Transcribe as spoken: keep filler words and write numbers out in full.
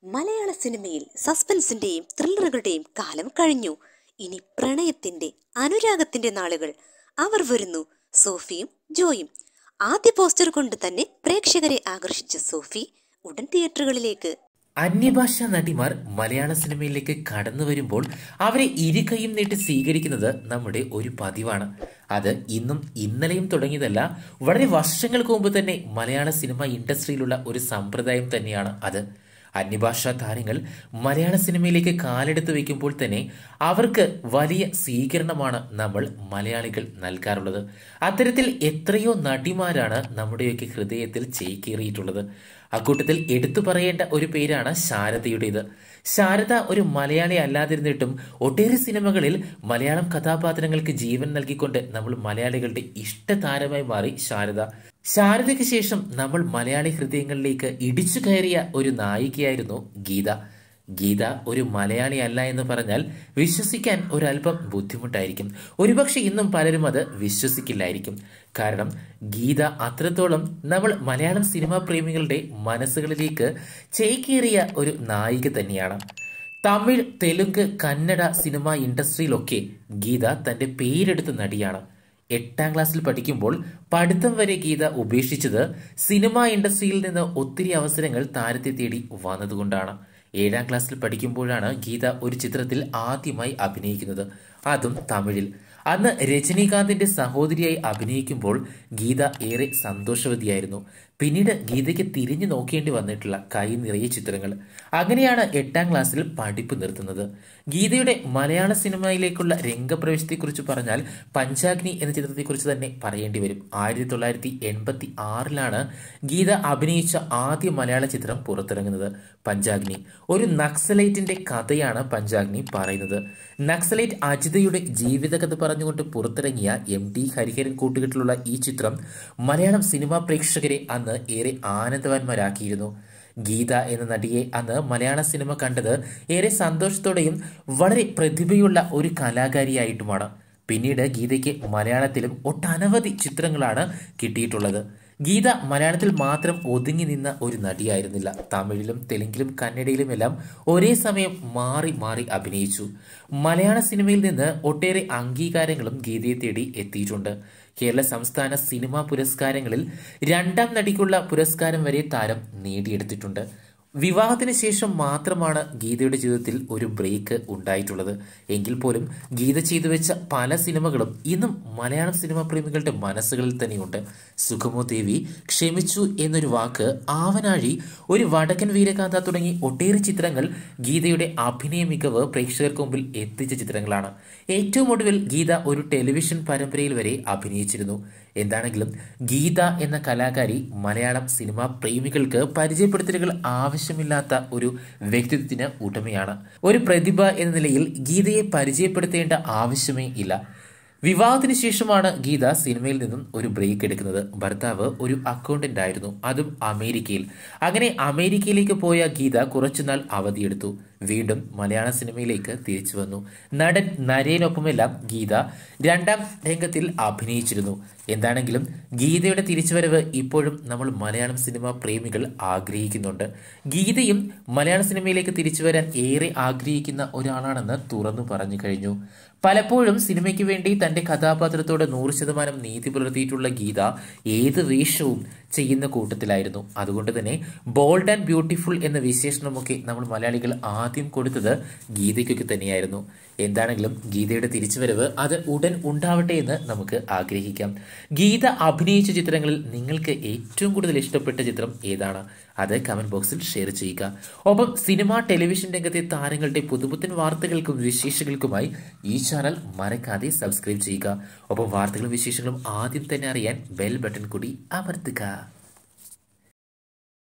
മലയാള സിനിമയിൽ സസ്പെൻസിന്റെയും ത്രില്ലറുകളുടെയും കാലം കഴിഞ്ഞു. ഇനി പ്രണയത്തിന്റെ, അനുരാഗത്തിന്റെ നാളുകൾ. അവർ വരുന്നു, സോഫിയും ജോയും. ആദ്യ പോസ്റ്റർ കൊണ്ട് തന്നെ പ്രേക്ഷകരെ ആകർഷിച്ച സോഫി ഉടൻ തിയേറ്ററുകളിലേക്ക്. അന്യഭാഷാ നടിമാർ മലയാള സിനിമയിലേക്ക് കടന്നു വരുമ്പോൾ അവരെ ഇരുകൈയും നീട്ടി സ്വീകരിക്കുന്നത് നമ്മുടെ ഒരു പതിവാണ്. അത് ഇന്നും ഇന്നലെയും തുടങ്ങിയതല്ല, വളരെ വർഷങ്ങൾക്ക് മുമ്പ് തന്നെ മലയാള സിനിമ ഇൻഡസ്ട്രിയിലുള്ള ഒരു സമ്പ്രദായം തന്നെയാണ് അത്. അന്യഭാഷാ താരങ്ങൾ മലയാള സിനിമയിലേക്ക് കാലെടുത്ത് വയ്ക്കുമ്പോൾ തന്നെ അവർക്ക് വലിയ സ്വീകരണമാണ് നമ്മൾ മലയാളികൾ നൽകാറുള്ളത്. അത്തരത്തിൽ എത്രയോ നടിമാരാണ് നമ്മുടെയൊക്കെ ഹൃദയത്തിൽ ചേക്കേറിയിട്ടുള്ളത്. അക്കൂട്ടത്തിൽ എടുത്തു പറയേണ്ട ഒരു പേരാണ് ശാരദയുടേത്. ശാരദ ഒരു മലയാളി അല്ലാതിരുന്നിട്ടും ഒട്ടേറെ സിനിമകളിൽ മലയാളം കഥാപാത്രങ്ങൾക്ക് ജീവൻ നൽകിക്കൊണ്ട് നമ്മൾ മലയാളികളുടെ ഇഷ്ടതാരമായി മാറി ശാരദ. ശാരദയ്ക്ക് ശേഷം നമ്മൾ മലയാളി ഹൃദയങ്ങളിലേക്ക് ഇടിച്ചു കയറിയ ഒരു നായികയായിരുന്നു ഗീത. ഗീത ഒരു മലയാളി അല്ല എന്ന് പറഞ്ഞാൽ വിശ്വസിക്കാൻ ഒരല്പം ബുദ്ധിമുട്ടായിരിക്കും. ഒരുപക്ഷെ ഇന്നും പലരും അത് വിശ്വസിക്കില്ലായിരിക്കും. കാരണം ഗീത അത്രത്തോളം നമ്മൾ മലയാളം സിനിമാ പ്രേമികളുടെ മനസ്സുകളിലേക്ക് ചേക്കേറിയ ഒരു നായിക തന്നെയാണ്. തമിഴ്, തെലുങ്ക്, കന്നഡ സിനിമ ഇൻഡസ്ട്രിയിലൊക്കെ ഗീത തന്റെ പേരെടുത്ത നടിയാണ്. എട്ടാം ക്ലാസ്സിൽ പഠിക്കുമ്പോൾ പഠിത്തം വരെ ഗീത ഉപേക്ഷിച്ചത് സിനിമാ ഇൻഡസ്ട്രിയിൽ നിന്ന് ഒത്തിരി അവസരങ്ങൾ താരത്തെ തേടി വന്നതുകൊണ്ടാണ്. ഏഴാം ക്ലാസ്സിൽ പഠിക്കുമ്പോഴാണ് ഗീത ഒരു ചിത്രത്തിൽ ആദ്യമായി അഭിനയിക്കുന്നത്, അതും തമിഴിൽ. അന്ന് രജനീകാന്തിന്റെ സഹോദരിയായി അഭിനയിക്കുമ്പോൾ ഗീത ഏറെ സന്തോഷവതിയായിരുന്നു. പിന്നീട് ഗീതയ്ക്ക് തിരിഞ്ഞു നോക്കേണ്ടി വന്നിട്ടുള്ള കൈ നിറയെ ചിത്രങ്ങൾ. അങ്ങനെയാണ് എട്ടാം ക്ലാസ്സിൽ പഠിപ്പ് നിർത്തുന്നത്. ഗീതയുടെ മലയാള സിനിമയിലേക്കുള്ള രംഗപ്രവേശത്തെക്കുറിച്ച് പറഞ്ഞാൽ പഞ്ചാഗ്നി എന്ന ചിത്രത്തെക്കുറിച്ച് തന്നെ പറയേണ്ടി വരും. ആയിരത്തി തൊള്ളായിരത്തി എൺപത്തി ആറിലാണ് ഗീത അഭിനയിച്ച ആദ്യ മലയാള ചിത്രം പുറത്തിറങ്ങുന്നത്, പഞ്ചാഗ്നി. ഒരു നക്സലൈറ്റിന്റെ കഥയാണ് പഞ്ചാഗ്നി പറയുന്നത്. നക്സലൈറ്റ് അജിതയുടെ ജീവിതകഥ പറഞ്ഞുകൊണ്ട് പുറത്തിറങ്ങിയ എം ടി ഹരിഹരൻ കൂട്ടുകെട്ടിലുള്ള ഈ ചിത്രം മലയാളം സിനിമാ പ്രേക്ഷകരെ അന്ന് ഏറെ ആനന്ദവാന്മാരാക്കിയിരുന്നു. ഗീത എന്ന നടിയെ അന്ന് മലയാള സിനിമ കണ്ടത് ഏറെ സന്തോഷത്തോടെയും വളരെ പ്രതിഭയുള്ള ഒരു കലാകാരിയായിട്ടുമാണ്. പിന്നീട് ഗീതയ്ക്ക് മലയാളത്തിലും ഒട്ടനവധി ചിത്രങ്ങളാണ് കിട്ടിയിട്ടുള്ളത്. ഗീത മലയാളത്തിൽ മാത്രം ഒതുങ്ങി നിന്ന ഒരു നടിയായിരുന്നില്ല. തമിഴിലും തെലുങ്കിലും കന്നഡയിലുമെല്ലാം ഒരേ സമയം മാറി മാറി അഭിനയിച്ചു. മലയാള സിനിമയിൽ നിന്ന് ഒട്ടേറെ അംഗീകാരങ്ങളും ഗീതയെ തേടി എത്തിയിട്ടുണ്ട്. കേരള സംസ്ഥാന സിനിമാ പുരസ്കാരങ്ങളിൽ രണ്ടാം നടിക്കുള്ള പുരസ്കാരം വരെ താരം നേടിയെടുത്തിട്ടുണ്ട്. വിവാഹത്തിന് ശേഷം മാത്രമാണ് ഗീതയുടെ ജീവിതത്തിൽ ഒരു ബ്രേക്ക് ഉണ്ടായിട്ടുള്ളത്. എങ്കിൽ പോലും ഗീത ചെയ്തു വെച്ച പല സിനിമകളും ഇന്നും മലയാളം സിനിമാ പ്രേമികളുടെ മനസ്സുകളിൽ തന്നെയുണ്ട്. സുഖമോ ദേവി, ക്ഷമിച്ചു എന്നൊരു വാക്ക്, ആവനാഴി, ഒരു വടക്കൻ വീരഗാഥ തുടങ്ങി ഒട്ടേറെ ചിത്രങ്ങൾ ഗീതയുടെ അഭിനയ മികവ് പ്രേക്ഷകർക്ക് മുമ്പിൽ എത്തിച്ച ചിത്രങ്ങളാണ്. ഏറ്റവും ഒടുവിൽ ഗീത ഒരു ടെലിവിഷൻ പരമ്പരയിൽ വരെ അഭിനയിച്ചിരുന്നു. എന്താണെങ്കിലും ഗീത എന്ന കലാകാരി മലയാളം സിനിമാ പ്രേമികൾക്ക് പരിചയപ്പെടുത്തലുകൾ ആവശ്യമില്ലാത്ത ഒരു വ്യക്തിത്വത്തിന് ഉടമയാണ്. ഒരു പ്രതിഭ എന്ന നിലയിൽ ഗീതയെ പരിചയപ്പെടുത്തേണ്ട ആവശ്യമേ ഇല്ല. വിവാഹത്തിന് ശേഷമാണ് ഗീത സിനിമയിൽ നിന്നും ഒരു ബ്രേക്ക് എടുക്കുന്നത്. ഭർത്താവ് ഒരു അക്കൗണ്ടന്റ് ആയിരുന്നു, അതും അമേരിക്കയിൽ. അങ്ങനെ അമേരിക്കയിലേക്ക് പോയ ഗീത കുറച്ചുനാൾ അവധിയെടുത്തു. വീണ്ടും മലയാള സിനിമയിലേക്ക് തിരിച്ചു വന്നു. നടൻ നരേനൊപ്പമെല്ലാം ഗീത രണ്ടാം രംഗത്തിൽ അഭിനയിച്ചിരുന്നു. എന്താണെങ്കിലും ഗീതയുടെ തിരിച്ചുവരവ് ഇപ്പോഴും നമ്മൾ മലയാളം സിനിമാ പ്രേമികൾ ആഗ്രഹിക്കുന്നുണ്ട്. ഗീതയും മലയാള സിനിമയിലേക്ക് തിരിച്ചു വരാൻ ഏറെ ആഗ്രഹിക്കുന്ന ഒരാളാണെന്ന് തുറന്നു പറഞ്ഞു കഴിഞ്ഞു. പലപ്പോഴും സിനിമയ്ക്ക് വേണ്ടി തന്റെ കഥാപാത്രത്തോട് നൂറ് ശതമാനം നീതി പുലർത്തിയിട്ടുള്ള ഗീത ഏത് വേഷവും ചെയ്യുന്ന കൂട്ടത്തിലായിരുന്നു. അതുകൊണ്ട് തന്നെ ബോൾഡ് ആൻഡ് ബ്യൂട്ടിഫുൾ എന്ന വിശേഷണമൊക്കെ നമ്മൾ മലയാളികൾ ആദ്യം കൊടുത്തത് ഗീതയ്ക്കൊക്കെ തന്നെയായിരുന്നു. എന്താണെങ്കിലും ഗീതയുടെ തിരിച്ചുവരവ് അത് ഉടൻ ഉണ്ടാവട്ടെ എന്ന് നമുക്ക് ആഗ്രഹിക്കാം. ഗീത അഭിനയിച്ച ചിത്രങ്ങളിൽ നിങ്ങൾക്ക് ഏറ്റവും കൂടുതൽ ഇഷ്ടപ്പെട്ട ചിത്രം ഏതാണ്? അത് കമന്റ് ബോക്സിൽ ഷെയർ ചെയ്യുക. ഒപ്പം സിനിമ, ടെലിവിഷൻ രംഗത്തെ താരങ്ങളുടെ പുതുപുത്തൻ വാർത്തകൾക്കും വിശേഷങ്ങൾക്കുമായി ഈ ചാനൽ മറക്കാതെ സബ്സ്ക്രൈബ് ചെയ്യുക. ഒപ്പം വാർത്തകളും വിശേഷങ്ങളും ആദ്യം തന്നെ അറിയാൻ ബെൽ ബട്ടൺ കൂടി അമർത്തുക.